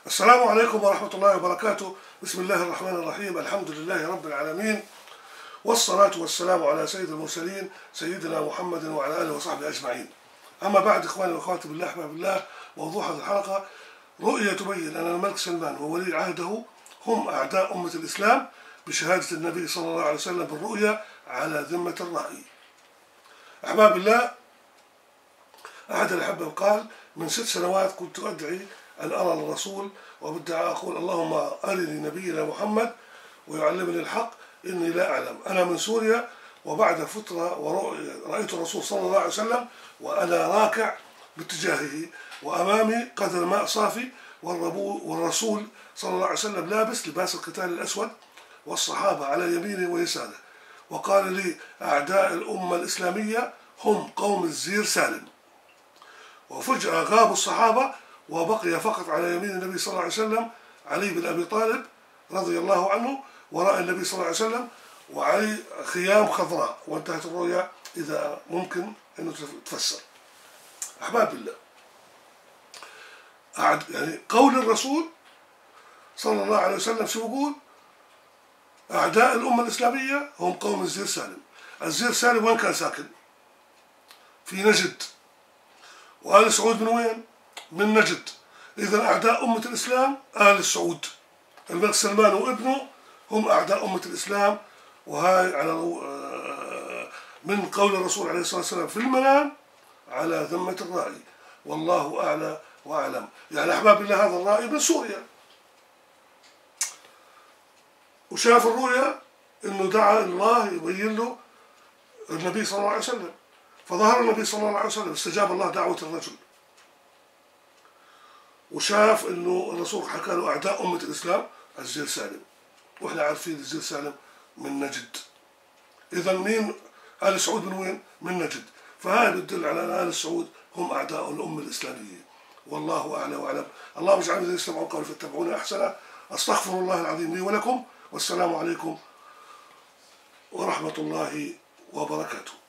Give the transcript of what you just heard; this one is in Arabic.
السلام عليكم ورحمة الله وبركاته. بسم الله الرحمن الرحيم. الحمد لله رب العالمين، والصلاة والسلام على سيد المرسلين سيدنا محمد وعلى آله وصحبه أجمعين. أما بعد، إخواني وأخواتي بالله أحباب الله، موضوع هذه الحلقة رؤية تبين أن الملك سلمان وولي عهده هم أعداء أمة الإسلام بشهادة النبي صلى الله عليه وسلم بالرؤية على ذمة الرأي. أحباب الله، أحد الأحبة قال: من 6 سنوات كنت أدعي أن أرى الرسول، وبدي أقول: اللهم أرني نبينا محمد ويعلمني الحق، إني لا أعلم. أنا من سوريا، وبعد فترة رأيت الرسول صلى الله عليه وسلم وأنا راكع باتجاهه، وأمامي قدر ماء صافي، والرسول صلى الله عليه وسلم لابس لباس القتال الأسود، والصحابة على يمينه ويساره. وقال لي: أعداء الأمة الإسلامية هم قوم الزير سالم. وفجأة غابوا الصحابة، وبقي فقط على يمين النبي صلى الله عليه وسلم علي بن أبي طالب رضي الله عنه، وراء النبي صلى الله عليه وسلم وعلي خيام خضراء. وانتهت الرؤيا، إذا ممكن أنه تفسر. أحباب الله، يعني قول الرسول صلى الله عليه وسلم شو بيقول؟ أعداء الأمة الإسلامية هم قوم الزير سالم. الزير سالم وين كان ساكن؟ في نجد. وآل سعود من وين؟ من نجد. إذا أعداء أمة الإسلام آل سعود، الملك سلمان وابنه هم أعداء أمة الإسلام. وهاي على من قول الرسول عليه الصلاة والسلام في المنام على ذمة الرأي، والله أعلى وأعلم. يعني أحباب الله، هذا الرأي من سوريا، وشاف الرؤيا إنه دعا الله يبين له النبي صلى الله عليه وسلم، فظهر النبي صلى الله عليه وسلم، استجاب الله دعوة الرجل، وشاف إنه الرسول حكى له أعداء أمة الإسلام الزير سالم، وإحنا عارفين الزير سالم من نجد. إذا مين؟ آل سعود من وين؟ من نجد. فهذا بتدل على أن آل سعود هم أعداء الأمة الإسلامية، والله أعلى وأعلم. اللهم اجعلنا الذين يستمعون قولي فاتبعون أحسنه. أستغفر الله العظيم لي ولكم، والسلام عليكم ورحمة الله وبركاته.